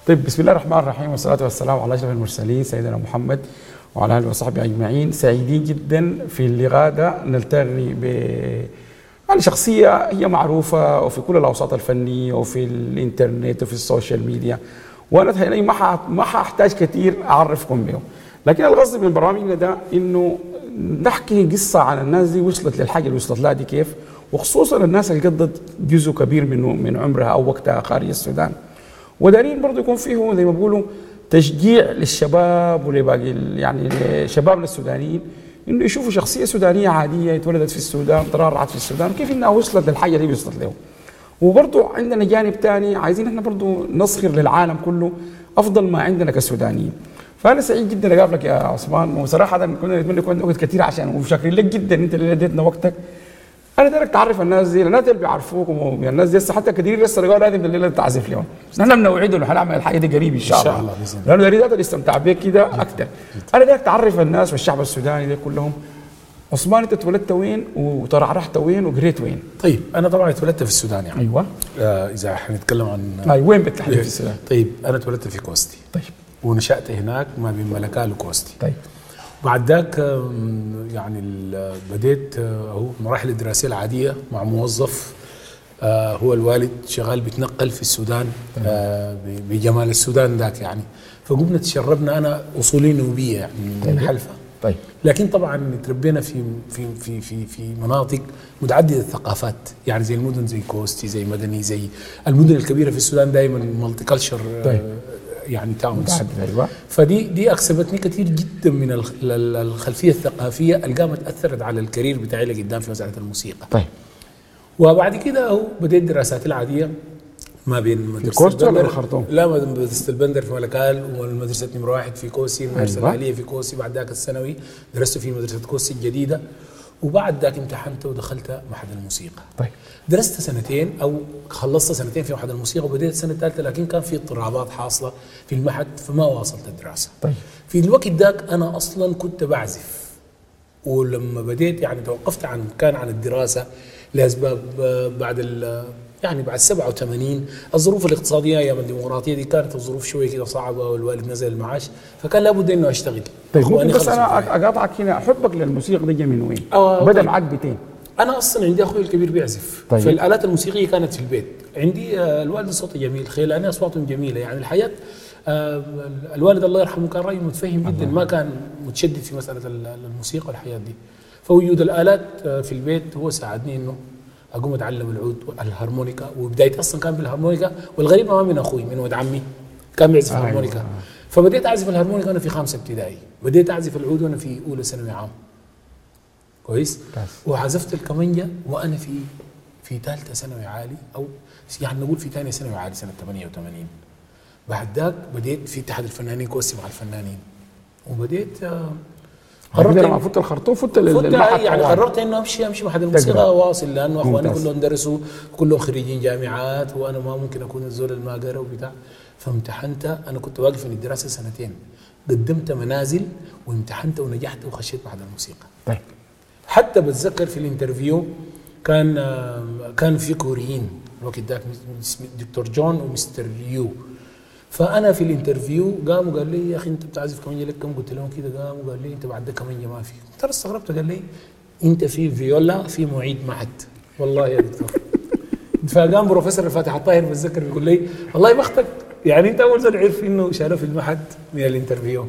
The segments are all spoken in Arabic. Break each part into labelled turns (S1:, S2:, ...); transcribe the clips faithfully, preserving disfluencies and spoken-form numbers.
S1: طيب بسم الله الرحمن الرحيم والصلاة والسلام على أشرف المرسلين سيدنا محمد وعلى آله وصحبه أجمعين. سعيدين جدا في اللقاء ده نلتقي ب يعني شخصية هي معروفة وفي كل الأوساط الفنية وفي الإنترنت وفي السوشيال ميديا، وأنا تهيألي ما ما حاحتاج كثير أعرفكم بهم، لكن القصد من برنامجنا ده إنه نحكي قصة عن الناس دي وصلت للحاجة اللي وصلت لها دي كيف، وخصوصا الناس اللي قضت جزء كبير منه من عمرها أو وقتها خارج السودان. ودارين برضه يكون فيه زي ما بيقولوا تشجيع للشباب ولباقي يعني شبابنا السودانيين انه يشوفوا شخصيه سودانيه عاديه اتولدت في السودان ترعرعت في السودان كيف انها وصلت للحاجه اللي وصلت له. وبرضه عندنا جانب ثاني عايزين احنا برضه نصغر للعالم كله افضل ما عندنا كسودانيين. فانا سعيد جدا اقابلك يا عثمان، وصراحه كنا نتمنى يكون وقت كثير عشان وشاكرين لك جدا انت اللي اديتنا وقتك. انا دايرك تعرف الناس دي، الناس اللي بيعرفوك يعني الناس دي لسه حتى كثير لسه رجعوا لازم الليله تعزف لهم، بس نحن بنوعد انه حنعمل الحاجه دي قريب ان شاء الله، إن شاء الله لانه داري ده استمتع بك كده اكثر. انا دايرك تعرف الناس والشعب السوداني ده كلهم. عثمان انت اتولدت وين وترعرحت وين وقريت وين؟
S2: طيب انا طبعا اتولدت في السودان يعني.
S1: ايوه
S2: آه اذا حنتكلم عن
S1: اي وين بالتحديد في السودان؟
S2: طيب انا اتولدت في كوستي.
S1: طيب
S2: ونشأت هناك ما بين ملكال وكوستي.
S1: طيب
S2: بعد ذاك يعني بديت هو المراحل الدراسيه العاديه مع موظف هو الوالد شغال بيتنقل في السودان بجمال السودان ذاك يعني، فقمنا تشربنا انا اصولي نوبيه يعني من حلفه.
S1: طيب
S2: لكن طبعا تربينا في في في في في مناطق متعدده الثقافات يعني زي المدن زي كوستي زي مدني زي المدن الكبيره في السودان دائما مالتي كلتشر. طيب يعني تاونز.
S1: أيوة.
S2: فدي دي اكسبتني كثير جدا من الخلفيه الثقافيه اللي قامت اثرت على الكارير بتاعي لقدام في مساله الموسيقى.
S1: طيب
S2: وبعد كده اهو بديت دراساتي العاديه ما بين مدرسه
S1: البندر الخرطوم.
S2: لا مدرسه البندر في ملكال والمدرسه نمره واحد في كوسي، المدرسه
S1: أيوة.
S2: العاليه في كوسي، بعد ذاك الثانوي درست في مدرسه كوسي الجديده، وبعد ذاك امتحنت ودخلت معهد الموسيقى.
S1: طيب
S2: درست سنتين او خلصت سنتين في معهد الموسيقى وبديت السنه الثالثه، لكن كان في اضطرابات حاصله في المعهد فما واصلت الدراسه.
S1: طيب
S2: في الوقت ذاك انا اصلا كنت بعزف، ولما بديت يعني توقفت عن كان عن الدراسه لاسباب بعد يعني بعد سبعة وثمانين الظروف الاقتصاديه ايام الديمقراطيه دي كانت الظروف شويه كده صعبه والوالد نزل المعاش، فكان لابد انه اشتغل.
S1: طيب ممكن بس انا اقاطعك هنا، حبك للموسيقى دي من وين؟
S2: آه
S1: بدا
S2: طيب.
S1: معك بتين؟
S2: انا اصلا عندي اخوي الكبير بيعزف.
S1: طيب.
S2: فالالات الموسيقيه كانت في البيت عندي. آه الوالد صوته جميل، خيلاني اصواتهم جميله يعني الحياه. آه الوالد الله يرحمه كان راجل متفهم جدا، ما كان متشدد في مساله الموسيقى والحياه دي، فوجود الالات في البيت هو ساعدني انه اقوم اتعلم العود والهارمونيكا، وبدايتي اصلا كان بالهارمونيكا، والغريب ما من اخوي من ولد عمي كان بيعزف آه الهارمونيكا. آه. فبديت اعزف الهارمونيكا وانا في خامسه ابتدائي، بديت اعزف العود وانا في اولى ثانوي عام. كويس؟ وعزفت الكمانجه وانا في في ثالثه ثانوي عالي، او يعني نقول في ثانيه ثانوي عالي سنه ثمانية وثمانين. بعد ذاك بديت في اتحاد الفنانين كوسي مع الفنانين، وبديت آه
S1: قررت لما فت الخرطوم فت المعهد
S2: يعني قررت انه امشي امشي معهد الموسيقى واصل، لانه اخواني كلهم درسوا كلهم خريجين جامعات وانا ما ممكن اكون الزول اللي ما قرا وبتاع. فامتحنت، انا كنت واقف من الدراسه سنتين، قدمت منازل وامتحنت ونجحت وخشيت معهد الموسيقى.
S1: طيب
S2: حتى بتذكر في الانترفيو كان كان في كوريين الوقت ذاك دكتور جون ومستر يو، فانا في الانترفيو قام وقال لي يا اخي انت بتعزف كمانجه لك كم؟ قلت لهم كده، قام وقال لي انت بعد ده كمانجه ما في. ترى استغربت، قال لي انت في فيولا في معيد معهد. والله يا دكتور. فقام بروفيسور الفاتح الطاهر بتذكر بيقول لي والله بختك، يعني انت اول زول عرف انه شارع في المعهد من الانترفيو.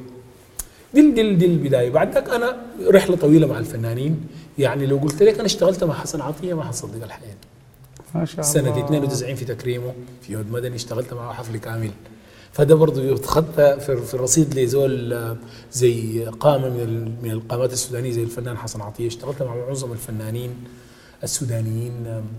S2: دي دي دي البدايه. بعد ذاك انا رحله طويله مع الفنانين، يعني لو قلت لك انا اشتغلت مع حسن عطيه ما حتصدق الحياه.
S1: ما شاء الله.
S2: سنه اثنين وتسعين في تكريمه في عود مدني اشتغلت معه حفل كامل، فده برضه يتخطى في الرصيد لزول زي قامه من من القامات السودانيه زي الفنان حسن عطيه. اشتغلت مع معظم الفنانين السودانيين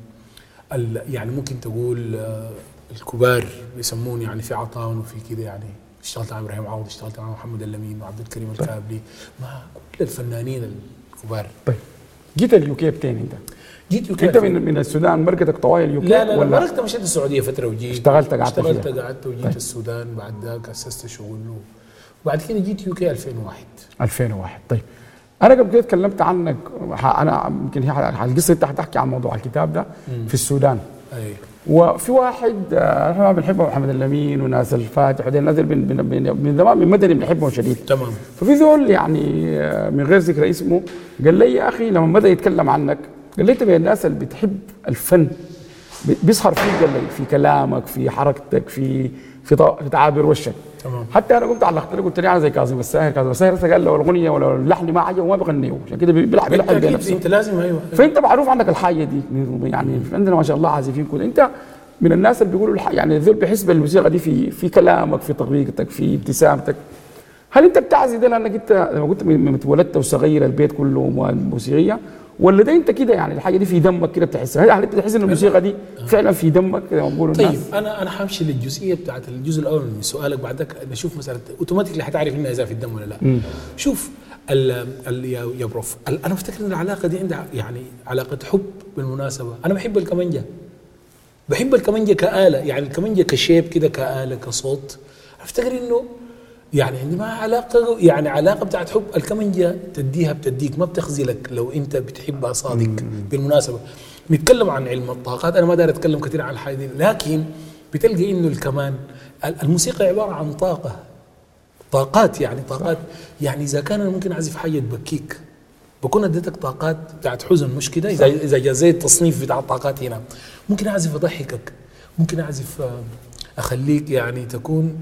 S2: يعني ممكن تقول الكبار بيسمون يعني في عطاون وفي كده يعني. اشتغلت مع ابراهيم عوض، اشتغلت مع محمد اللمين وعبد الكريم الكابلي، مع كل الفنانين الكبار.
S1: طيب جيت اليوكي بتين انت؟
S2: جيت يوكي
S1: انت من من السودان مركزك طوال اليوكي؟
S2: لا لا ولا مركزت مشيت السعوديه فتره وجيت
S1: اشتغلت قعدت
S2: اشتغلت قعدت وجيت طيب. السودان بعد ذاك اسست شغل، وبعد كده جيت يوكي ألفين وواحد.
S1: ألفين وواحد. طيب انا قبل كده تكلمت عنك، انا يمكن القصه انت حتحكي عن موضوع الكتاب ده مم. في السودان.
S2: ايوه
S1: وفي واحد آه، احنا بنحبه محمد الامين وناس الفاتح ودي الناس اللي من من من زمان من مدني بنحبهم شديد.
S2: تمام.
S1: ففي ذول يعني آه، من غير ذكر اسمه قال لي يا اخي لما بدا يتكلم عنك قال لي انت من الناس اللي بتحب الفن بيظهر فيك، قال لي في كلامك في حركتك في في, في تعابير وشك.
S2: تمام.
S1: حتى انا قمت علقت له قلت لي انا زي كاظم الساهر، كاظم الساهر قال لو الاغنيه ولا اللحن ما عجبه ما بغنيه، عشان كده بيلعب بيلعب بنفسه.
S2: انت لازم ايوه.
S1: فانت معروف عنك الحاجه دي يعني عندنا ما شاء الله عازفين كل انت من الناس اللي بيقولوا يعني ذول بيحس بالموسيقى دي في في كلامك في طريقتك في ابتسامتك. هل انت بتعزي ده لانك انت لما كنت اتولدت وصغير البيت كله موسيقيه، ولا ده انت كده يعني الحاجه دي في دمك كده بتحسها؟ هل انت بتحس ان الموسيقى دي فعلا في دمك زي ما بيقولوا الناس؟
S2: طيب انا انا حامشي للجزئيه بتاعت الجزء الاول من سؤالك، بعدك نشوف مساله اوتوماتيكلي حتعرف انها اذا في الدم ولا لا. مم. شوف ال ال يا, يا بروف انا بفتكر ان العلاقه دي عندها يعني علاقه حب. بالمناسبه انا بحب الكمانجه، بحب الكمانجه كآلة، يعني الكمانجه كشيب كده كآلة كصوت. افتكر انه يعني عندي معها علاقه، يعني علاقه بتاعت حب. الكمانجه تديها بتديك ما بتخزلك لو انت بتحبها صادق. بالمناسبه نتكلم عن علم الطاقات، انا ما داير اتكلم كثير عن الحاجه دي، لكن بتلقى انه الكمان الموسيقى عباره عن طاقه، طاقات يعني طاقات. يعني اذا كان انا ممكن اعزف حاجه تبكيك بكون اديتك طاقات بتاعت حزن، مش كده؟ اذا اذا جازيت التصنيف بتاع الطاقات هنا ممكن اعزف اضحكك، ممكن اعزف اخليك يعني تكون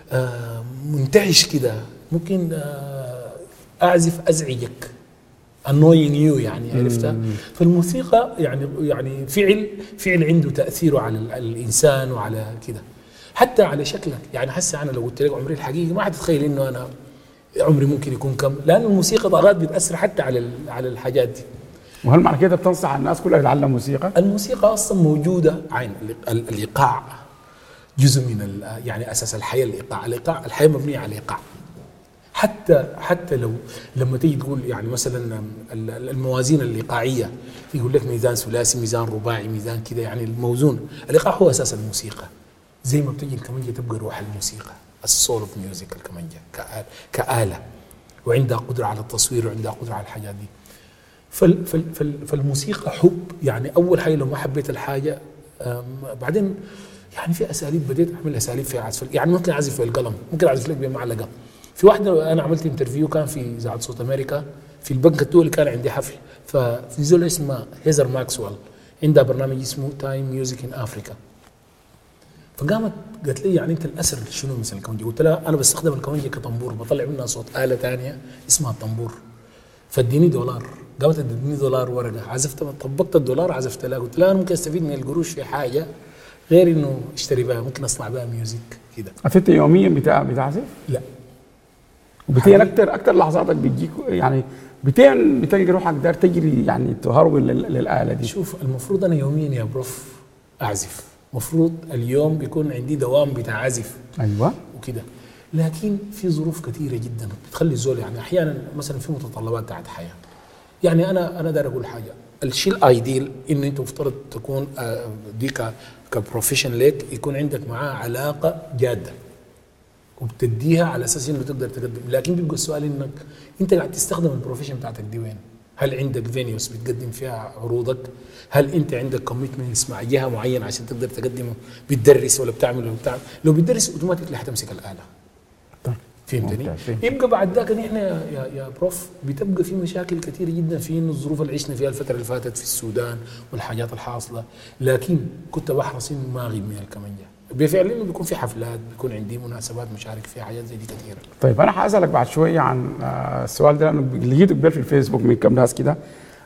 S2: منتعش كده، ممكن اعزف ازعجك annoying you يعني عرفتها. فالموسيقى يعني يعني فعل فعل عنده تاثيره على الانسان وعلى كده، حتى على شكلك. يعني هسه انا لو قلت لك عمري الحقيقي ما حتتخيل انه انا عمري ممكن يكون كم، لانه الموسيقى طاقات بتاثر حتى على على الحاجات دي.
S1: وهل معنى كده بتنصح الناس كلها تتعلم موسيقى؟
S2: الموسيقى اصلا موجوده عين الايقاع جزء من يعني اساس الحياه. الايقاع الايقاع الحياه مبنيه على الايقاع. حتى حتى لو لما تيجي تقول يعني مثلا الموازين الايقاعيه يقول لك ميزان ثلاثي ميزان رباعي ميزان كده، يعني الموزون الايقاع هو اساس الموسيقى. زي ما بتجي الكمانجه تبقى روح الموسيقى، السول اوف ميوزك الكمانجه كآلة، وعندها قدره على التصوير وعندها قدره على الحاجات دي. فال فال فال فالموسيقى حب. يعني اول حاجه لو ما حبيت الحاجه بعدين يعني في اساليب بديت اعمل اساليب في عزف، يعني ممكن اعزف في القلم، ممكن اعزف لك بمعلقه. في واحده انا عملت انترفيو كان في اذاعه صوت امريكا في البنك الدولي، كان عندي حفل، ففي زول اسمها هيزر ماكسويل عندها برنامج اسمه تايم ميوزك ان افريكا. فقامت قالت لي يعني انت الاسر شنو مثل الكمانجه؟ قلت لها انا بستخدم الكمانجه كطنبور، بطلع منها صوت آلة ثانيه اسمها الطنبور، فاديني دولار. قامت ادتني دولار ورقه، عزفت طبقت الدولار عزفت لها. قلت لها انا ممكن استفيد من القروش في حاجه غير انه اشتري بها، ممكن اصنع بها ميوزك كده.
S1: انت يوميا بتاع بتعزف؟
S2: لا.
S1: وبتين اكثر اكثر لحظاتك بتجيك يعني بتين بتلقى روحك دار تجري يعني تهرول للآلة دي؟
S2: شوف المفروض انا يوميا يا بروف اعزف، مفروض اليوم بيكون عندي دوام بتاع عزف.
S1: ايوه
S2: وكده، لكن في ظروف كثيره جدا بتخلي الزول يعني احيانا مثلا في متطلبات بتاعت حياه. يعني انا انا داير اقول حاجه، الشيء الايديل انه انت مفترض تكون دي كبروفيشن ليك يكون عندك معاه علاقه جاده وبتديها على اساس انه تقدر تقدم. لكن بيبقى السؤال انك انت قاعد تستخدم البروفيشن بتاعتك دي وين؟ هل عندك فينيوس بتقدم فيها عروضك؟ هل انت عندك كوميتمنتس مع جهه معينه عشان تقدر تقدمه؟ بتدرس ولا بتعمل ولا بتعمل؟ لو بتدرس اوتوماتيكلي حتمسك الاله. فهمتني؟ يبقى بعد ذاك احنا يا يا بروف بتبقى في مشاكل كثيره جدا في انه الظروف اللي عشنا فيها الفتره اللي فاتت في السودان والحاجات الحاصله، لكن كنت بحرص انه ما اغيب من الكمانجه. بالفعل انه بيكون في حفلات، بيكون عندي مناسبات مشارك فيها، حاجات زي دي كثيره.
S1: طيب انا حاسالك بعد شويه عن السؤال ده لانه لقيته قبل في الفيسبوك من كم ناس كده.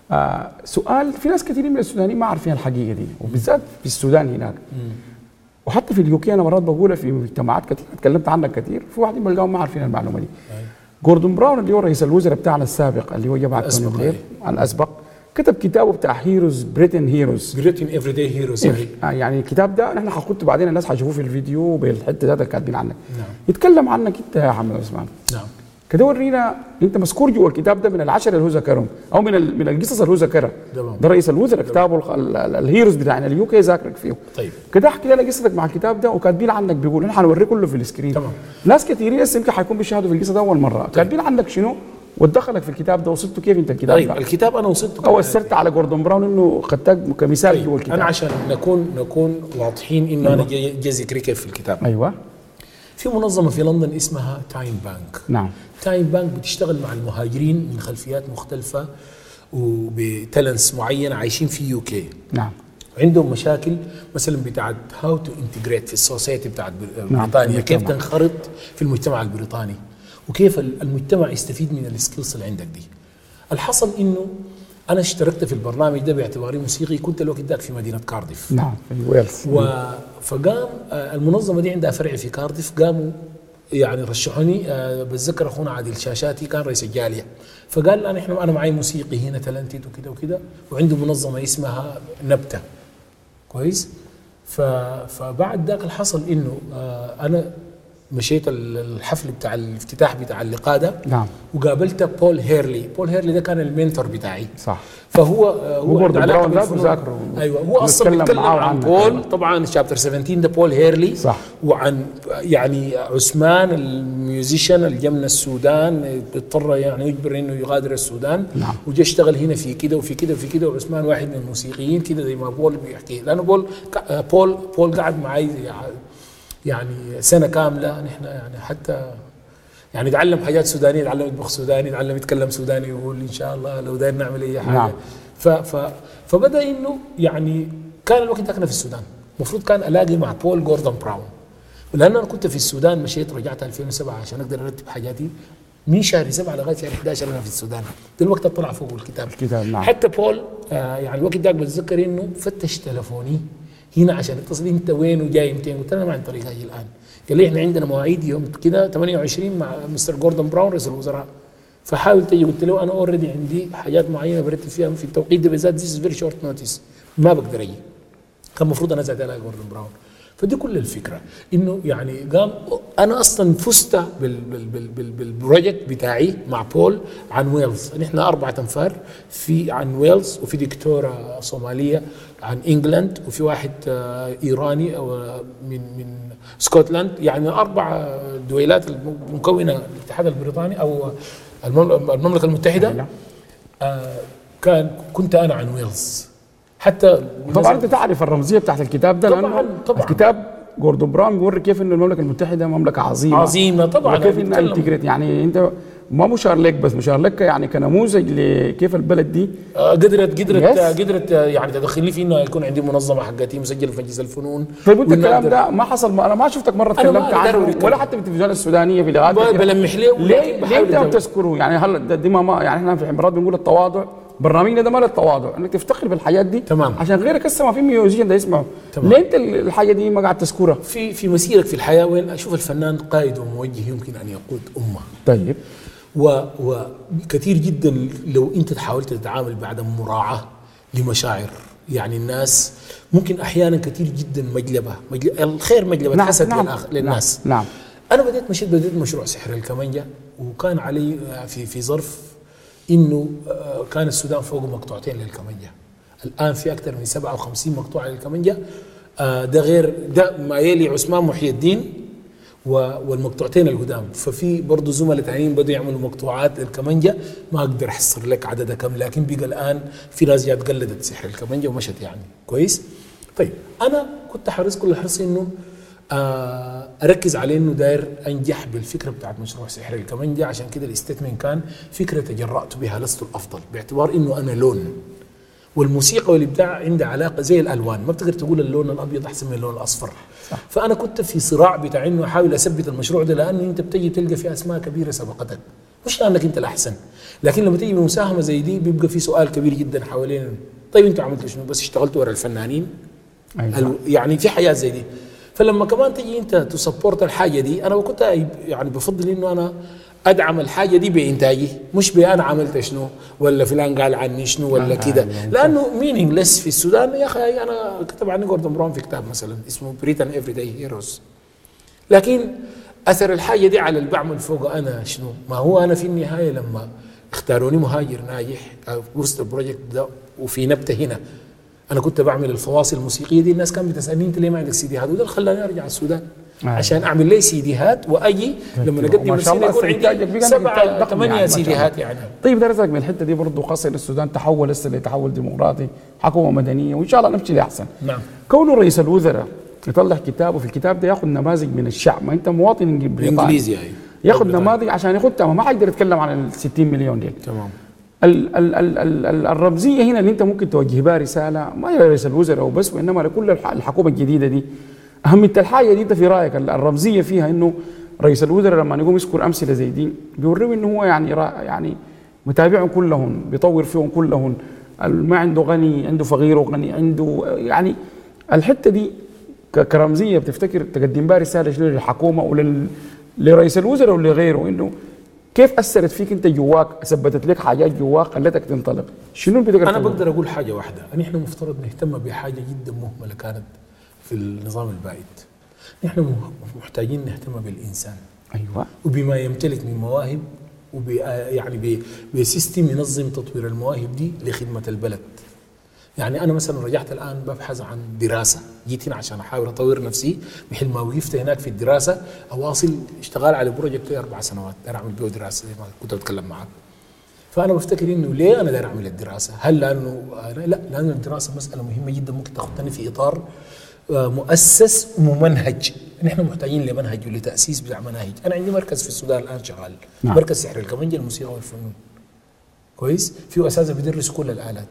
S1: سؤال في ناس كثيرين من السودانيين ما عارفين الحقيقه دي، وبالذات في السودان هناك. مم. وحتى في اليوكي انا مرات بقولها في مجتمعات كثير تكلمت عنها كثير، في واحد بلقاهم ما عارفين المعلومه دي. جوردون براون اللي هو رئيس الوزراء بتاعنا السابق اللي هو جماعه توني بلير الاسبق، كتب كتابه بتاع هيروز بريتن هيروز
S2: بريتن افري داي هيروز.
S1: يعني الكتاب ده نحن حنحطه بعدين الناس حيشوفوه في الفيديو بالحته ذاتها كاتبين عنك. نعم. يتكلم عنك انت يا محمد عثمان.
S2: نعم.
S1: كده ورينا انت مذكور جوا الكتاب ده من العشره اللي هو ذكرهم او من من القصص اللي هو ذكرها. ده رئيس الوزراء كتابه الهيروز بتاعنا اليوكي ذاكرك فيه.
S2: طيب
S1: كده احكي لنا قصتك مع الكتاب ده وكاتبين عنك بيقولوا نحن حنوريه كله في السكرين.
S2: تمام.
S1: ناس كثيرين لسه يمكن حيكون بيشاهدوا في القصه ده اول مره. طيب. كاتبين عنك شنو ودخلك في الكتاب ده وصلته كيف انت الكتاب
S2: طيب
S1: ده؟
S2: الكتاب انا وصلته
S1: او اثرت على جوردون براون انه خدتك كمثال
S2: طيب
S1: جوا الكتاب.
S2: انا عشان نكون نكون واضحين انه انا جاي ذكري كيف في الكتاب.
S1: ايوه.
S2: في منظمه في لندن اسمها تايم بانك.
S1: نعم.
S2: تايم بانك بتشتغل مع المهاجرين من خلفيات مختلفه وبتالنتس معينه عايشين في يو كي.
S1: نعم.
S2: عندهم مشاكل مثلا بتاعت هاو تو انتجريت في السوسايتي بتاعت بريطانيا. نعم. كيف تنخرط في المجتمع البريطاني وكيف المجتمع يستفيد من السكيلز اللي عندك دي. الحصل انه انا اشتركت في البرنامج ده باعتباري موسيقي، كنت الوقت ذاك في مدينه كارديف.
S1: نعم في ويلز.
S2: و... فقام المنظمه دي عندها فرع في كارديف، قاموا يعني رشحوني. بتذكر اخونا عادل شاشاتي كان رئيس الجاليه، فقال لي انا انا معي موسيقي هنا تالنتد وكذا وكذا، وعنده منظمه اسمها نبته. كويس. ف... فبعد ذاك الحصل انه انا مشيت الحفل بتاع الافتتاح بتاع اللقاء ده.
S1: نعم.
S2: وقابلت بول هيرلي. بول هيرلي ده كان المنتور بتاعي.
S1: صح.
S2: فهو هو
S1: عنده علاقه بالفنون.
S2: ايوه هو اصلا بيتكلم عن بول. طبعا شابتر سبعتاشر ده بول هيرلي.
S1: صح.
S2: وعن يعني عثمان الميوزيشن اللي جا من السودان، اضطر يعني يجبر انه يغادر السودان.
S1: نعم.
S2: وجا اشتغل هنا في كده وفي كده وفي كده، وعثمان واحد من الموسيقيين كده زي ما بول بيحكي، لانه بول بول بول قعد معي يعني سنه كامله. نحن يعني حتى يعني تعلم حاجات سودانيه، تعلم يطبخ سوداني، تعلم يتكلم سوداني، ويقول ان شاء الله لو داير نعمل اي حاجه. نعم. ف ف فبدا انه يعني كان الوقت ده كنا في السودان، المفروض كان الاقي مع بول جوردون براون، ولان انا كنت في السودان مشيت رجعت ألفين وسبعة عشان اقدر ارتب حاجاتي من شهر سبعة لغايه شهر أحد عشر انا في السودان. ده الوقت طلع فوق الكتاب.
S1: الكتاب. نعم.
S2: حتى بول آه يعني الوقت ده بتذكر انه فتش تلفوني هنا عشان اتصل انت وين وجاي متين، قلت انا ما عندي طريقه الان. قال لي احنا عندنا مواعيد يوم كده ثمانية وعشرين مع مستر جوردون براون رئيس الوزراء، فحاول تجي. قلت له انا اوريدي عندي حاجات معينه برتب فيها في التوقيت ده بالذات، ذيس فيري شورت نوتس، ما بقدر اجي. كان المفروض انا زاد على جوردون براون. فدي كل الفكره انه يعني قام انا اصلا فزت بال بال بال بال بالبروجكت بتاعي مع بول عن ويلز. نحن اربعه انفار في عن ويلز، وفي دكتوره صوماليه عن انجلاند، وفي واحد ايراني او من من اسكتلند، يعني اربع دويلات المكونه الاتحاد البريطاني او المملكه المتحده. آه كان كنت انا عن ويلز. حتى
S1: طبعا انت تعرف الرمزيه بتاعت الكتاب ده،
S2: طبعا طبعا
S1: الكتاب جوردون براون بيوري كيف انه المملكه المتحده مملكه عظيمه
S2: عظيمه طبعا،
S1: وكيف انها انتجريت. يعني انت ما مشار لك بس، مشار لك يعني كنموذج لكيف البلد دي
S2: قدرت قدرت قدرت يعني تدخلني في انه يكون عندي منظمه حقتي مسجل في مجلس الفنون.
S1: طيب انت الكلام ده ما حصل، انا ما شفتك مره تكلمت عنه ولا حتى في التلفزيون السودانيه في لغات
S2: بلمح ليه.
S1: ليه ليه انت ما بتذكره؟ يعني هلا دي ما يعني احنا في مرات بنقول التواضع، برنامجنا ده مال التواضع، انك تفتخر بالحاجات دي.
S2: تمام.
S1: عشان غيرك هسه ما في ميوزيشن ده يسمعه. ليه انت الحاجه دي ما قاعد تذكرها؟
S2: في في مسيرك في الحياه وين اشوف الفنان قائد وموجه يمكن ان يقود امه.
S1: طيب.
S2: وكثير جدا لو انت حاولت تتعامل بعدم مراعاه لمشاعر يعني الناس، ممكن احيانا كثير جدا مجلبه, مجلبة الخير مجلبه
S1: نعم.
S2: حسد
S1: نعم.
S2: للناس.
S1: نعم. نعم.
S2: انا بديت مشيت بديت مشروع سحر الكمانجه، وكان علي في في ظرف انه كان السودان فوق مقطوعتين للكمانجه. الان في اكثر من سبعة وخمسين مقطوعه للكمانجه. ده غير ده ما يلي عثمان محي الدين والمقطوعتين القدام. ففي برضه زملاء ثانيين بدوا يعملوا مقطوعات الكمانجه، ما اقدر احصر لك عددها كم، لكن بقى الان في ناس جات قلدت سحر الكمانجه ومشت يعني كويس. طيب انا كنت حريص كل حرصي انه اركز على انه داير انجح بالفكره بتاعت مشروع سحر الكمانجه. عشان كده الاستثمن كان فكره تجرأت بها، لست الافضل، باعتبار انه انا لون، والموسيقى والابداع عندها علاقه زي الالوان، ما بتقدر تقول اللون الابيض احسن من اللون الاصفر. صح. فانا كنت في صراع بتاع انه احاول اثبت المشروع ده، لانه انت بتجي تلقى في اسماء كبيره سبقتك، مش لانك انت الاحسن، لكن لما تيجي بمساهمه زي دي بيبقى في سؤال كبير جدا حوالين طيب انتوا عملتوا شنو؟ بس اشتغلتوا ورا الفنانين؟ أيوة. يعني في حياه زي دي. فلما كمان تجي انت تسبورت الحاجه دي، انا كنت يعني بفضل انه انا ادعم الحاجه دي بانتاجي، مش بانا عملت شنو ولا فلان قال عني شنو ولا آه كده، لانه مينينغلس في السودان. يا اخي انا كتب عني جوردون براون في كتاب مثلا اسمه بريتن افري داي هيروز، لكن اثر الحاجه دي على اللي بعمل فوق انا شنو؟ ما هو انا في النهايه لما اختاروني مهاجر ناجح وسط البروجكت ده وفي نبته هنا، انا كنت بعمل الفواصل الموسيقيه دي، الناس كانت بتسالني انت ليه ما عندك سي دي هذا؟ وده اللي خلاني ارجع السودان. آه. عشان اعمل لي سيديهات واجي لما اقدم رساله يكون عندي سبعه ثمانيه سيديهات يعني.
S1: طيب درسك من الحته دي برضه خاصه السودان تحول لسه لتحول ديمقراطي، حكومه مدنيه، وان شاء الله نمشي لاحسن.
S2: نعم.
S1: كونه رئيس الوزراء يطلع كتاب وفي الكتاب ده ياخذ نماذج من الشعب، ما انت مواطن
S2: انجليزي يعني
S1: ياخذ نماذج عشان ياخذها، ما حيقدر يتكلم عن ال ستين مليون دي.
S2: تمام.
S1: ال ال ال ال ال الرمزيه هنا اللي انت ممكن توجه بها رساله ما هي رئيس الوزراء وبس، وانما لكل الحكومه الجديده دي. اهميه الحاجه دي انت في رايك الرمزيه فيها انه رئيس الوزراء لما يقوم يذكر امثله زي دي بيوريه انه هو يعني يعني متابعهم كلهم، بيطور فيهم كلهم، ما عنده غني عنده فقير وغني عنده، يعني الحته دي كرمزيه بتفتكر تقدم بها رساله شنو للحكومه ولرئيس الوزراء ولغيره، انه كيف اثرت فيك انت جواك، ثبتت لك حاجات جواك خلتك تنطلق؟ شنو اللي بتقدر
S2: انا بقدر اقول حاجه واحده، ان احنا مفترض نهتم بحاجه جدا مهمله كانت في النظام البائد. نحن محتاجين نهتم بالانسان.
S1: ايوه.
S2: وبما يمتلك من مواهب، وب يعني بسيستم ينظم تطوير المواهب دي لخدمه البلد. يعني انا مثلا رجعت الان ببحث عن دراسه، جيت هنا عشان احاول اطور نفسي، بحيث ما وقفت هناك في الدراسه اواصل اشتغال على بروجكت اربع سنوات، داير اعمل بيه دراسه زي ما كنت اتكلم معك. فانا بفتكر انه ليه انا داير اعمل الدراسه؟ هل لانه لا، لانه الدراسه مساله مهمه جدا ممكن تاخذني في اطار مؤسس وممنهج. نحن محتاجين لمنهج ولتاسيس بتاع مناهج. انا عندي مركز في السودان الان شغال، نعم. مركز سحر الكمنجه الموسيقى والفنون. كويس؟ فيه اساتذه بيدرسوا كل الالات.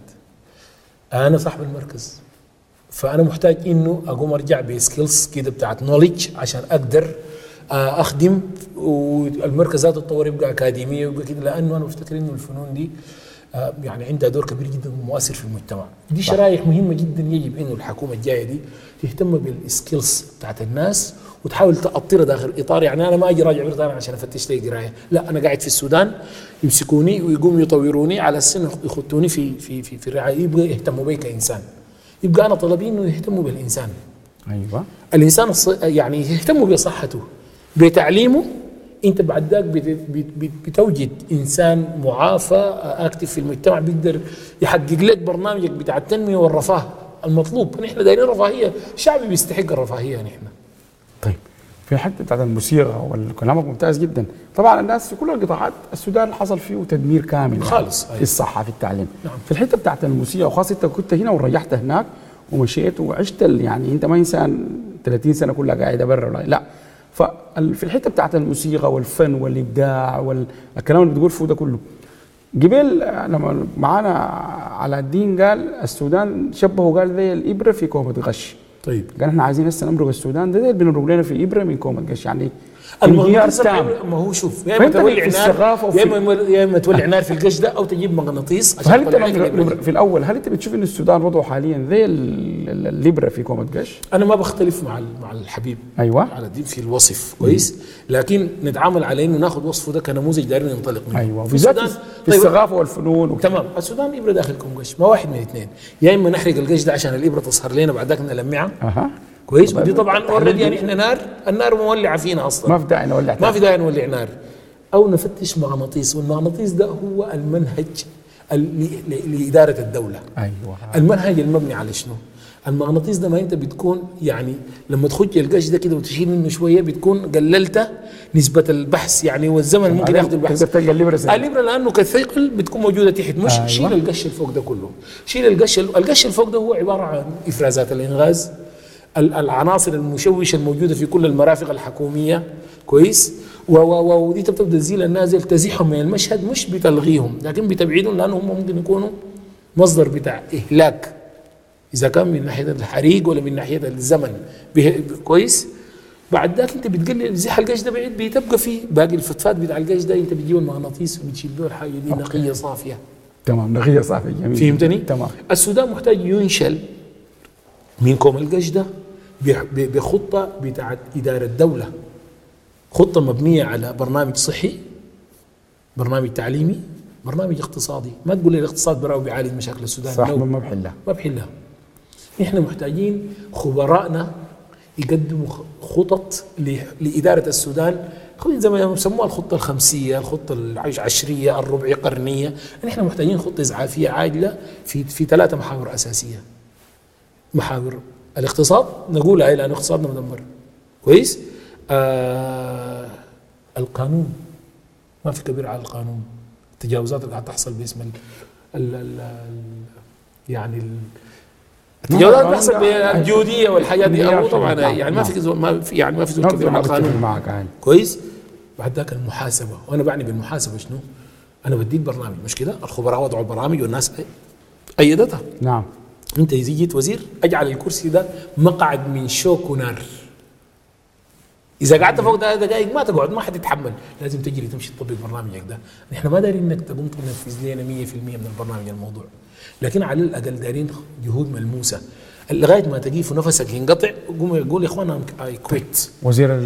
S2: انا صاحب المركز، فانا محتاج انه اقوم ارجع بسكيلز كده بتاعت نوليدج عشان اقدر اخدم، والمركز ذاته تطور يبقى اكاديميه ويبقى كده، لانه انا بفتكر انه الفنون دي يعني عندها دور كبير جدا ومؤثر في المجتمع. دي شرائح مهمه جدا يجب انه الحكومه الجايه دي تهتم بالسكيلز بتاعت الناس وتحاول تأطرها داخل اطار. يعني انا ما اجي راجع بريطانيا عشان افتش لي قرايه، لا، انا قاعد في السودان يمسكوني ويقوموا يطوروني على السن، يخطوني في في في, في الرعايه، يبقى يهتموا بي كانسان. يبقى انا طلبي انه يهتموا بالانسان.
S1: ايوه.
S2: الانسان يعني يهتموا بصحته، بتعليمه. انت بعد ذاك بتوجد انسان معافى اكتف في المجتمع، بيقدر يحقق لك برنامجك بتاع التنميه والرفاه المطلوب. نحن دايرين رفاهيه، الشعب بيستحق الرفاهيه نحن.
S1: طيب في حته بتاعت الموسيقى والكلامك ممتاز جدا. طبعا الناس في كل القطاعات السودان حصل فيه تدمير كامل
S2: خالص،
S1: في الصحه في التعليم.
S2: نعم.
S1: في الحته بتاعت الموسيقى، وخاصه انت كنت هنا وريحت هناك ومشيت وعشت، يعني انت ما انسان ثلاثين سنه كلها قاعده برا، لا. ففي الحته بتاعت الموسيقى والفن والابداع والكلام اللي بتقول فيه ده كله، قبل لما معانا علاء الدين قال السودان شبهه، قال زي الابره في كومه غش.
S2: طيب
S1: قال احنا عايزين هسه نمرق السودان ده زي اللي بنمرق لنا في ابره من كومه غش، يعني
S2: انهيار تام. ما هو شوف، يا اما تولع نار، يا اما يا اما تولع نار في القش ده، او تجيب مغناطيس.
S1: هل انت في الاول هل انت بتشوف ان السودان وضعه حاليا زي الابره في كومه غش؟
S2: انا ما بختلف مع مع الحبيب
S1: ايوه
S2: على الدين في الوصف، كويس، لكن نتعامل على انه ناخذ وصفه ده كنموذج دايرين ننطلق منه.
S1: ايوه، في السودان في الثقافه والفنون.
S2: تمام. السودان ابره داخل كومه غش، ما واحد من اثنين، يا اما نحرق القش ده عشان الابره تصهر لنا بعد ذاك نلمعها.
S1: اها
S2: كويس. ودي طبعا اوريدي يعني احنا نار، النار مولعه فينا اصلا،
S1: ما في داعي نولع،
S2: ما في داعي نولع نار. او نفتش مغناطيس، والمغناطيس ده هو المنهج لاداره الدوله.
S1: ايوه.
S2: المنهج المبني على شنو؟ المغناطيس ده ما انت بتكون يعني لما تخج القش ده كده وتشيل منه شويه بتكون قللت نسبه البحث، يعني والزمن ممكن ياخذ البحث.
S1: تقدر الابره
S2: الابره لانه كثقل بتكون موجوده تحت، مش أيوة. شيل القش الفوق ده كله، شيل القش القش الفوق ده هو عباره عن افرازات الانغاز، العناصر المشوشه الموجوده في كل المرافق الحكوميه، كويس، ودي تبدا تزيل النازل، تزيحهم من المشهد، مش بتلغيهم لكن بتبعيدهم، لانهم ممكن يكونوا مصدر بتاع اهلاك، اذا كان من ناحيه الحريق ولا من ناحيه الزمن، كويس. بعد ذاك انت بتقلل زيح القش ده بعيد، بتبقى فيه باقي الفتفات بتاع القش ده، انت بتجيب المغناطيس وبتشيل له الحاجه دي نقيه صافيه.
S1: تمام، نقيه صافيه، جميل.
S2: فهمتني؟
S1: تمام.
S2: السودان محتاج ينشل من كوم القش ده بخطه بتاعت اداره الدوله، خطه مبنيه على برنامج صحي، برنامج تعليمي، برنامج اقتصادي. ما تقول لي الاقتصاد براو بيعالج مشاكل السودان،
S1: صح، ما بحلها
S2: ما بحلها. احنا محتاجين خبرائنا يقدموا خطط لاداره السودان، زي ما يسموها الخطه الخمسيه، الخطه العشريه، الربع قرنيه. نحن محتاجين خطه اسعافيه عاجله في في ثلاثه محاور اساسيه. محاور الاقتصاد نقولها، لانه اقتصادنا مدمر، كويس. آه القانون ما في كبير على القانون. التجاوزات اللي قاعد تحصل باسم ال ال ال يعني ال التجاوزات اللي بتحصل بالجوديه والحاجات دي أو طبعا يعني ما في ما في يعني ما في زول كبير على القانون معك كويس. بعد ذاك المحاسبه، وانا بعني بالمحاسبه شنو؟ انا بديك برنامج مش كده، الخبراء وضعوا البرامج والناس ايدتها.
S1: نعم.
S2: انت اذا جيت وزير اجعل الكرسي ده مقعد من شوك ونار. اذا قعدت فوق ده دقائق ما تقعد، ما حد يتحمل، لازم تجري تمشي تطبق برنامجك ده. نحن ما دارين انك تقوم تنفذ لنا مية في المية من البرنامج الموضوع، لكن على الاقل دارين جهود ملموسه لغايه ما تجي في نفسك ينقطع قوم يقول يا اخوانا اي كويت.
S1: وزير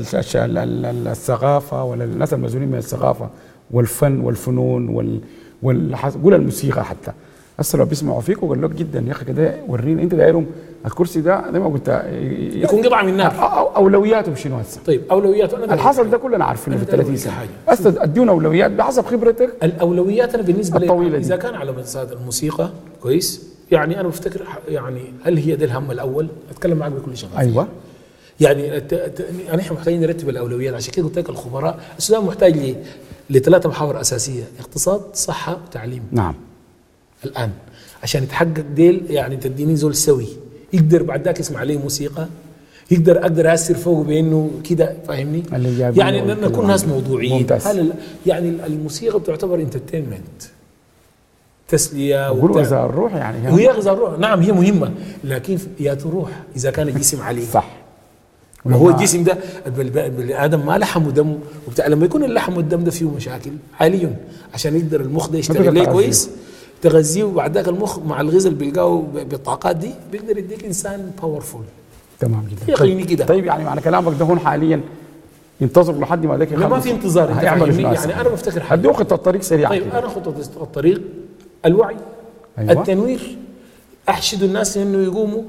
S1: الثقافه ولا الناس المسؤولين من الثقافه والفن والفنون وال وال قول الموسيقى حتى هسه لو بيسمعوا فيك وقال لك جدا يا اخي كده ورينا انت دايرهم الكرسي ده زي ما قلت
S2: يكون قطعه من النار.
S1: اولوياتهم شنو هسه؟
S2: طيب اولوياته انا
S1: الحصل ده كلنا عارفينه في ثلاثين سنه. هسه ادينا اولويات بحسب خبرتك.
S2: الاولويات انا بالنسبه لي اذا كان على مساد الموسيقى كويس، يعني انا بفتكر يعني هل هي ده الهم الاول؟ اتكلم معك بكل شغف.
S1: ايوه
S2: يعني نحن محتاجين نرتب الاولويات. عشان كده قلت لك الخبراء السودان محتاج لي لثلاثه محاور اساسيه: اقتصاد، صحه، وتعليم.
S1: نعم.
S2: الان عشان يتحقق ديل يعني تديني زول سوي يقدر بعد ذاك يسمع عليه موسيقى، يقدر اقدر اسر فوق بانه كده فاهمني؟ يعني نكون ناس موضوعيين. يعني الموسيقى بتعتبر انترتينمنت، تسليه
S1: وغذاء الروح يعني.
S2: وهي غذاء الروح، نعم هي مهمه، لكن يا تروح اذا كان الجسم عليه.
S1: صح.
S2: وهو الجسم ده البني ادم ما لحم ودم وبتاع، لما يكون اللحم والدم ده فيه مشاكل حاليا عشان يقدر المخ ده يشتغل ليه كويس تغذيه، وبعد ذاك المخ مع الغذاء اللي بيلقاه بالطاقات دي بيقدر يديك انسان باورفول.
S1: تمام جدا.
S2: يقيني كده.
S1: طيب يعني معنى كلامك ده هون حاليا ينتظر لحد ما ذاك
S2: ما في انتظار. انت يعني, يعني انا بفتكر
S1: حد خطه الطريق سريعه.
S2: طيب انا خطه الطريق الوعي. أيوة. التنوير، احشد الناس انه يقوموا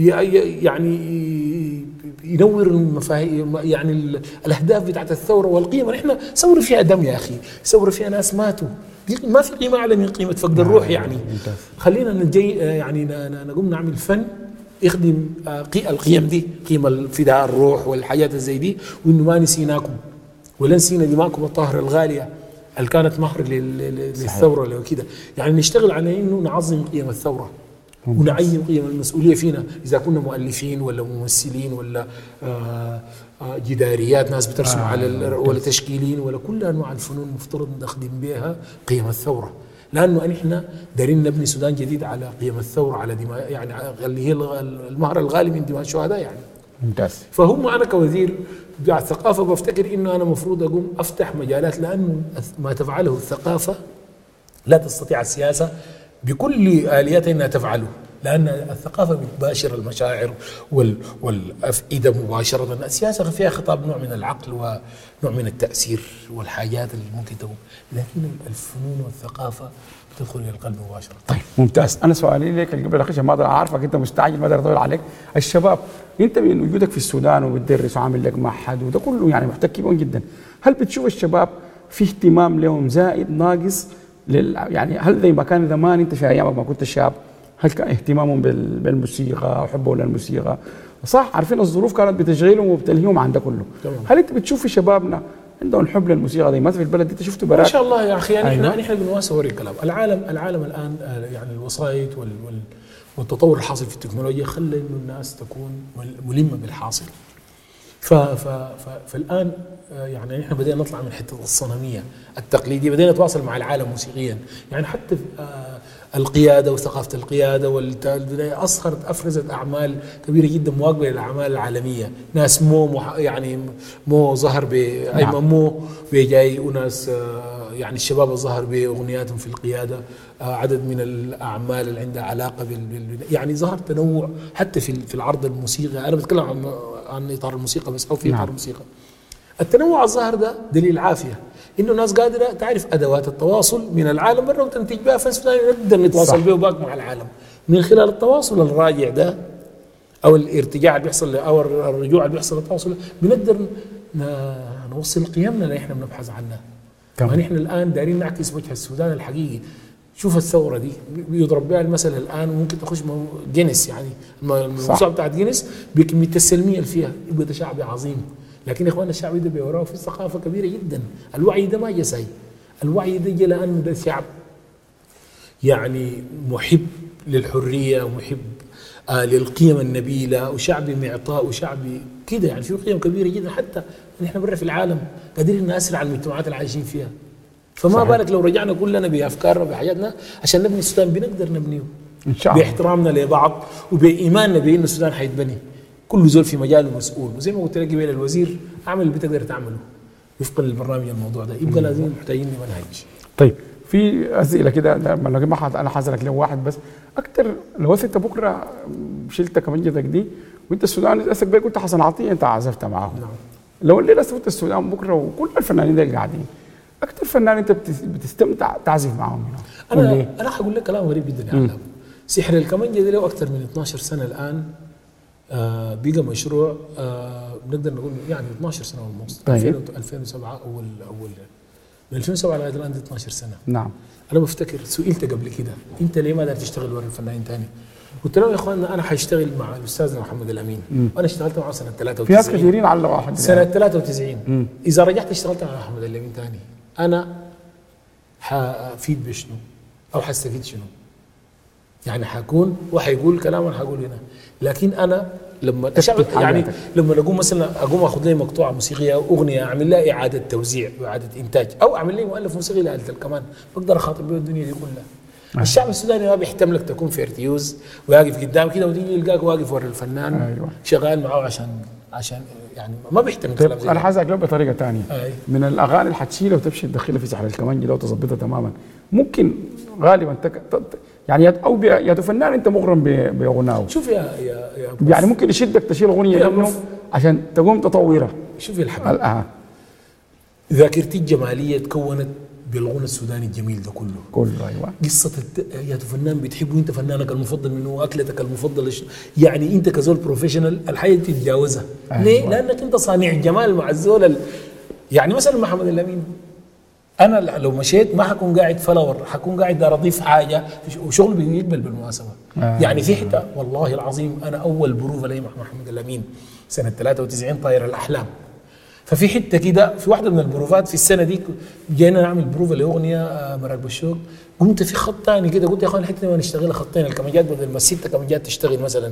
S2: يعني ينور المفاهيم، يعني الاهداف بتاعت الثوره والقيم. نحن ثوره فيها دم يا اخي، ثوره فيها ناس ماتوا، ما في قيمه اعلى من قيمه فقد الروح. يعني خلينا نجي يعني نقوم نعمل فن يخدم القيم دي، قيمه الفداء الروح والحياه زي دي، وانه ما نسيناكم ولا نسينا دماءكم الطاهره الغاليه اللي كانت مهر للثوره لو كده. يعني نشتغل على انه نعظم قيم الثوره ونعين قيم المسؤوليه فينا، اذا كنا مؤلفين ولا ممثلين ولا آآ آآ جداريات ناس بترسم آه على ولا تشكيلين ولا كل انواع الفنون مفترض نخدم بها قيم الثوره، لانه احنا دارين نبني سودان جديد على قيم الثوره، على دماء يعني اللي هي المهر الغالي من دماء الشهداء يعني.
S1: ممتاز.
S2: فهم انا كوزير بتاع الثقافه بفتكر انه انا المفروض اقوم افتح مجالات، لانه ما تفعله الثقافه لا تستطيع السياسه بكل الياتها انها تفعله، لان الثقافه بتباشر المشاعر وال والافئده مباشره. السياسه فيها خطاب نوع من العقل ونوع من التاثير والحاجات اللي ممكن تقوم، لكن الفنون والثقافه بتدخل الى القلب مباشره.
S1: طيب ممتاز. انا سؤالي لك قبل اخش ما اقدر اعرفك انت مستعجل ما اقدر اطول عليك. الشباب انت من وجودك في السودان وبتدرس وعامل لك معهد وده كله يعني محتك بهم جدا، هل بتشوف الشباب في اهتمام لهم زائد ناقص لل يعني هل زي ما كان زمان انت في ايامك ما كنت شاب هل كان اهتمامهم بالموسيقى وحبهم للموسيقى؟ صح عارفين الظروف كانت بتشغلهم وبتلهيهم عن ده كله. طبعا. هل انت بتشوف في شبابنا عندهم حب للموسيقى زي ما في البلد انت شفته برات؟
S2: ما شاء الله يا اخي يعني أيوة. احنا نحن بنواسي وري الكلام. العالم العالم الان يعني الوسائط وال وال والتطور الحاصل في التكنولوجيا خلى انه الناس تكون ملمه بالحاصل. ف ف فالان يعني نحن بدينا نطلع من حته الصنميه التقليديه، بدينا نتواصل مع العالم موسيقيا، يعني حتى القياده وثقافه القياده والبدايه اصهرت افرزت اعمال كبيره جدا مواكبه للاعمال العالميه، ناس مو يعني مو ظهر ب ايمن مو بجاي وناس يعني الشباب ظهر باغنياتهم في القياده، عدد من الاعمال اللي عندها علاقه بال يعني ظهر تنوع حتى في في العرض الموسيقى. انا بتكلم عن عن اطار الموسيقى بس او في اطار الموسيقى. التنوع الظاهر ده دليل عافيه، انه الناس قادره تعرف ادوات التواصل من العالم برا وتنتج بها فن سوداني نقدر نتواصل به وباك مع العالم من خلال التواصل الراجع ده او الارتجاع اللي بيحصل او الرجوع اللي بيحصل للتواصل، بنقدر نوصل قيمنا اللي احنا بنبحث عنها. كمان احنا الان دايرين نعكس وجه السودان الحقيقي. شوف الثوره دي بيضرب بها المثل الان، ممكن تخش جينيس يعني الموسوعه بتاعت جينيس بكميه السلميه اللي فيها، يبقى ده شعبي عظيم. لكن يا اخواننا الشعب ده بيوراه في ثقافه كبيره جدا. الوعي ده ما جا ساي، الوعي ده جا لانه ده شعب يعني محب للحريه ومحب آه للقيم النبيله، وشعب معطاء وشعب كده، يعني في قيم كبيره جدا. حتى نحن برا في العالم قادرين نأثر على المجتمعات اللي عايشين فيها. فما صحيح. بالك لو رجعنا كلنا بافكارنا بحياتنا عشان نبني السودان، بنقدر نبنيه
S1: ان شاء الله
S2: باحترامنا لبعض وبايماننا بان السودان حيتبني. كل زول في مجاله مسؤول، وزي ما قلت لك قبل الوزير اعمل اللي بتقدر تعمله وفقا للبرنامج الموضوع ده، يبقى لازم محتاجين لمنهج.
S1: طيب في اسئله كده لما ما حد انا حاضرك لو واحد بس اكثر، لو انت بكره شلت كمانجتك دي وانت السودان اسك بيه قلت حسن عطيه انت عزفت معاه، نعم. لو الليله سويت السودان بكره وكل الفنانين اللي قاعدين، اكثر فنان انت بتستمتع تعزف معاهم هنا؟
S2: انا ليه؟ انا حقول لك كلام غريب جدا يا علام. سحر الكمانجه ده له اكثر من اثناشر سنه الان، آه بقى مشروع آه بنقدر نقول يعني اثناشر سنه ونص. طيب. ألفين وسبعة اول اول من ألفين وسبعة لغايه الان اثناشر سنه.
S1: نعم.
S2: انا بفتكر سئلت قبل كده انت ليه ما قدرت تشتغل ورا الفنانين ثاني؟ قلت لهم يا اخواننا انا حاشتغل مع الاستاذ محمد الامين، مم. وانا اشتغلت معه سنه ثلاثة وتسعين.
S1: في ناس كثيرين على واحد
S2: سنه ثلاثة وتسعين. مم. اذا رجعت اشتغلت مع محمد الامين ثاني انا حافيد بشنو؟ او حستفيد شنو؟ يعني حكون وحيقول كلام وانا حقول هنا، لكن انا لما يعني لما اقوم مثلا اقوم اخذ لي مقطوعه موسيقيه او اغنيه اعمل لها اعاده توزيع واعاده انتاج، او اعمل لي مؤلف موسيقي لآلة الكمان، بقدر اخاطب به الدنيا دي كلها. الشعب السوداني ما بيحتملك تكون في ارتيوز وواقف قدام كده وتيجي يلقاك واقف ورا الفنان. أيوة. شغال معه عشان عشان يعني ما بيحتمل كلام زي
S1: انا حاسك لو بطريقه ثانيه. أيوة. من الاغاني اللي حتشيلها وتمشي تدخلها في سحر الكمانجه لو تظبطها تماما، ممكن غالبا تك... يعني او يا فنان انت مغرم باغناه.
S2: شوف يا يا يا
S1: يعني ممكن يشدك تشيل اغنيه منه عشان تقوم تطورها.
S2: شوف يا الحبيب، آه. ذاكرتي الجماليه تكونت بالغنى السوداني الجميل ده كله
S1: كله. ايوه.
S2: قصه الت... يا فنان بتحبه انت، فنانك المفضل منه، اكلتك المفضله، يعني انت كزول بروفيشنال الحياه تتجاوزها. أيوة. ليه؟ لانك انت صانع الجمال مع الزول ال... يعني مثلا محمد الامين، انا لو مشيت ما حكون قاعد فلور، حكون قاعد دار اضيف حاجه وشغل بيقبل بالمناسبه. آه. يعني في حته والله العظيم انا اول بروفه لي مع محمد الامين سنه ثلاثة وتسعين طاير الاحلام. ففي حته كده في واحده من البروفات في السنه دي جينا نعمل بروفه لاغنيه مراكب الشوق، قمت في خط ثاني كده قلت يا اخوان الحته دي ما نشتغلها خطين الكمانجات بدل ما السته كمانجات تشتغل مثلا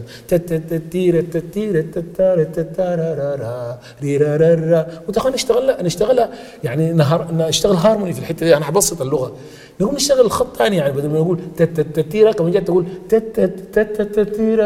S2: قلت يا اخوان نشتغلها نشتغلها يعني نهار نشتغل هارموني في الحته دي، انا حبسط اللغه، نقوم نشتغل الخط ثاني يعني بدل ما نقول تتتتيرا كمانجات تقول تتتتيرا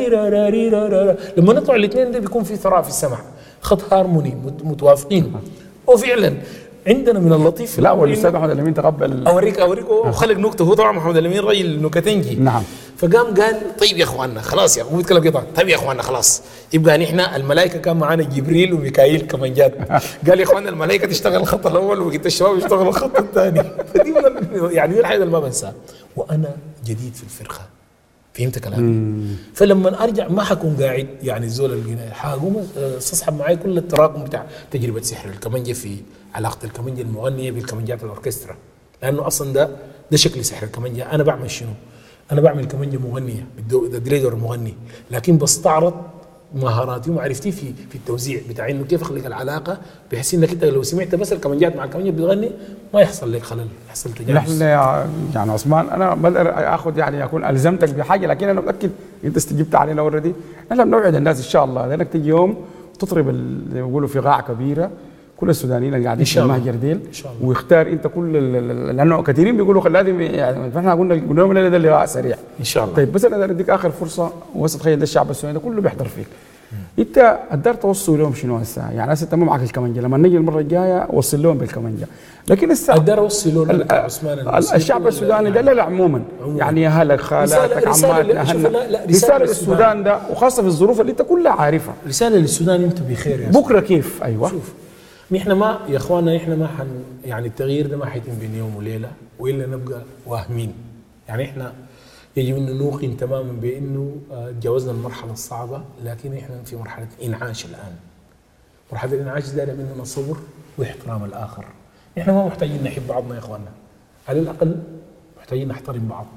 S2: تاريرا. لما نطلع الاثنين ده بيكون في ثراء في السمع، خط هارموني متوافقين. وفعلا عندنا من اللطيف
S1: لا والاستاذ محمد الامين تقبل.
S2: اوريك اوريك وخلق نكته، هو طبعا محمد الامين رجل نكتنجي.
S1: نعم.
S2: فقام قال طيب يا اخواننا خلاص، يا هو بيتكلم قطع، طيب يا اخواننا خلاص يبقى نحن الملائكه كان معانا جبريل وميكائيل كمان جات. قال يا اخواننا الملائكه تشتغل الخط الاول وقت الشباب يشتغلوا الخط الثاني. فدي يعني دي الحاجه اللي ما بنساها، وانا جديد في الفرقه، فهمت كلامي؟ فلما ارجع ما حكون قاعد يعني الزول الجناي، حقوم استصحب معي كل التراكم بتاع تجربه سحر الكمانجه في علاقه الكمانجه المغنيه بالكمانجات الاوركسترا، لانه اصلا ده ده شكل سحر الكمانجه. انا بعمل شنو؟ انا بعمل كمانجه مغنيه بدي دور مغني، لكن بستعرض مهاراتي ومعرفتي في في التوزيع بتاع انه كيف اخلق العلاقه بحيث انك انت لو سمعت بس الكمانجات مع الكمانجه بتغني ما يحصل لك خلل، يحصل تجاوز.
S1: نحن يعني عثمان انا بقدر اخذ يعني اكون الزمتك بحاجه، لكن انا متاكد انت استجبت علينا اوريدي. احنا بنوعد الناس ان شاء الله لانك تجي يوم تطرب زي ما بيقولوا في قاعه كبيره كل السودانيين اللي قاعدين في المهجر ديل، ويختار انت كل لانه كثيرين بيقولوا لازم يعني فاحنا قلنا قلنا لهم ده اللقاء سريع
S2: ان شاء الله.
S1: طيب بس انا اديك اخر فرصه، وسط تخيل ده الشعب السوداني ده كله بيحضر فيك، انت قدر توصل لهم شنو هسه؟ يعني هسه انت ما معك الكمانجه، لما نجي المره الجايه وصل لهم بالكمانجه، لكن هسه
S2: قدر اوصل لهم عثمان
S1: الشعب السوداني ده لا عموما يعني يا هلك خالاتك عماتنا اهلنا رساله للسودان ده، وخاصه في الظروف اللي انت كلها عارفها.
S2: رساله للسودان انت بخير يا
S1: بكره كيف؟ ايوه
S2: شوف نحن ما يا اخواننا نحن ما حن يعني التغيير ده ما حيتم بين يوم وليله والا نبقى واهمين. يعني احنا يجب ان نوقن تماما بانه تجاوزنا المرحله الصعبه، لكن احنا في مرحله انعاش الان. مرحله الانعاش دايره مننا صبر واحترام الاخر. احنا ما محتاجين نحب بعضنا يا اخواننا، على الاقل محتاجين نحترم بعض.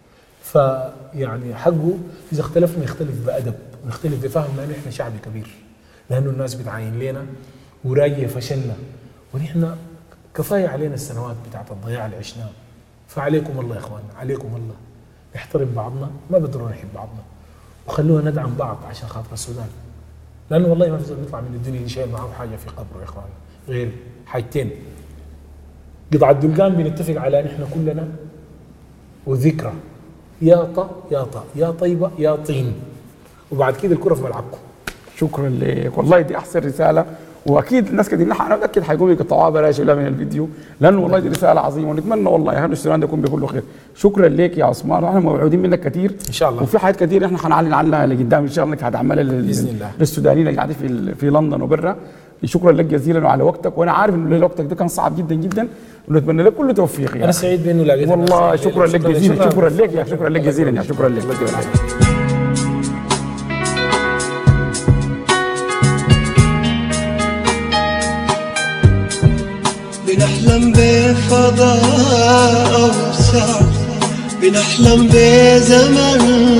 S2: فيعني حقه اذا اختلفنا نختلف بادب ونختلف بفهم، لانه احنا شعب كبير، لانه الناس بتعاين لنا وراجع فشلنا، ونحن كفايه علينا السنوات بتاعت الضياع اللي عشناها. فعليكم الله يا اخواننا، عليكم الله نحترم بعضنا، ما بدنا نحب بعضنا، وخلونا ندعم بعض عشان خاطر السودان. لانه والله ما في زول بيطلع من الدنيا شايل معه حاجه في قبره يا اخواننا غير حاجتين: قطعة دلقان بنتفق على نحن كلنا، وذكرى يا طا يا طا يا طيبه يا طين، وبعد كده الكره في ملعبكم.
S1: شكرا لك والله، دي احسن رساله، واكيد الناس كثير نحن انا متاكد حيقوموا يقطعوها بلاش ولا من الفيديو، لانه والله دي رساله عظيمه، ونتمنى والله اهل السودان ده يكون بكل خير. شكرا لك يا عثمان، ونحن موعودين منك كثير
S2: ان شاء الله،
S1: وفي حاجات كثير احنا حنعلن عنها لقدام ان شاء الله، انك هتعملها
S2: باذن الله
S1: للسودانيين اللي قاعدين في في لندن وبرا. شكرا لك جزيلا وعلى وقتك، وانا عارف انه وقتك ده كان صعب جدا جدا، ونتمنى لك كل توفيق.
S2: انا سعيد بانه لقيتك
S1: والله. شكرا لك جزيلا، شكرا لك يا شكرا لك جزيلا يا شكرا لك.
S3: بنحلم بفضاء أوسع، بنحلم بزمن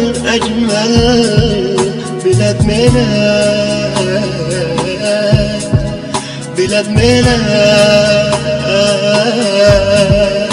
S3: أجمل، بلاد ميلاد بلاد ميلاد